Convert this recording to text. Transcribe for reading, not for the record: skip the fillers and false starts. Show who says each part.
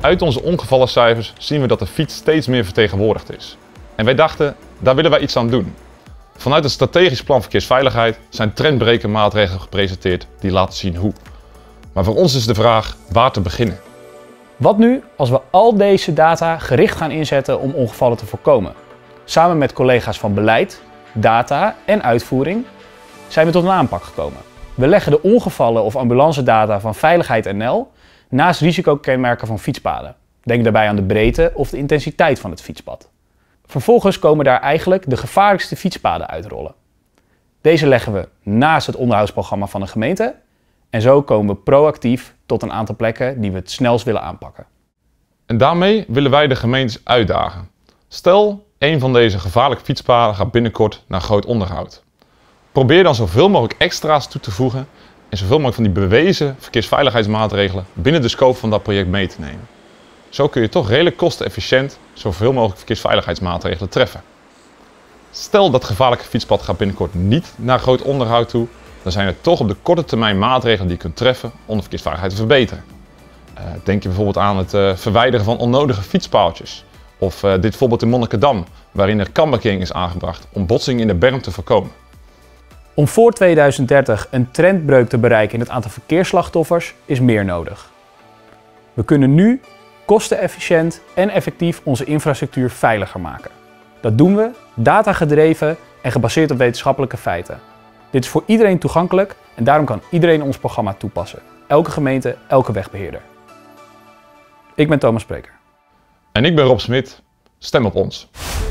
Speaker 1: Uit onze ongevallencijfers zien we dat de fiets steeds meer vertegenwoordigd is. En wij dachten, daar willen wij iets aan doen. Vanuit het strategisch plan verkeersveiligheid zijn trendbrekende maatregelen gepresenteerd die laten zien hoe. Maar voor ons is de vraag waar te beginnen.
Speaker 2: Wat nu als we al deze data gericht gaan inzetten om ongevallen te voorkomen? Samen met collega's van beleid, data en uitvoering zijn we tot een aanpak gekomen. We leggen de ongevallen of ambulancedata van Veiligheid NL naast risicokenmerken van fietspaden. Denk daarbij aan de breedte of de intensiteit van het fietspad. Vervolgens komen daar eigenlijk de gevaarlijkste fietspaden uitrollen. Deze leggen we naast het onderhoudsprogramma van de gemeente en zo komen we proactief tot een aantal plekken die we het snelst willen aanpakken.
Speaker 1: En daarmee willen wij de gemeentes uitdagen. Stel, een van deze gevaarlijke fietspaden gaat binnenkort naar groot onderhoud. Probeer dan zoveel mogelijk extra's toe te voegen en zoveel mogelijk van die bewezen verkeersveiligheidsmaatregelen binnen de scope van dat project mee te nemen. Zo kun je toch redelijk kostenefficiënt zoveel mogelijk verkeersveiligheidsmaatregelen treffen. Stel dat gevaarlijke fietspad gaat binnenkort niet naar groot onderhoud toe, dan zijn er toch op de korte termijn maatregelen die je kunt treffen om de verkeersveiligheid te verbeteren. Denk je bijvoorbeeld aan het verwijderen van onnodige fietspaaltjes. Of dit voorbeeld in Monnikendam, waarin er kammarkering is aangebracht om botsingen in de berm te voorkomen.
Speaker 2: Om voor 2030 een trendbreuk te bereiken in het aantal verkeersslachtoffers is meer nodig. We kunnen nu kostenefficiënt en effectief onze infrastructuur veiliger maken. Dat doen we datagedreven en gebaseerd op wetenschappelijke feiten. Dit is voor iedereen toegankelijk en daarom kan iedereen ons programma toepassen. Elke gemeente, elke wegbeheerder. Ik ben Thomas Spreker.
Speaker 1: En ik ben Rob Smit. Stem op ons.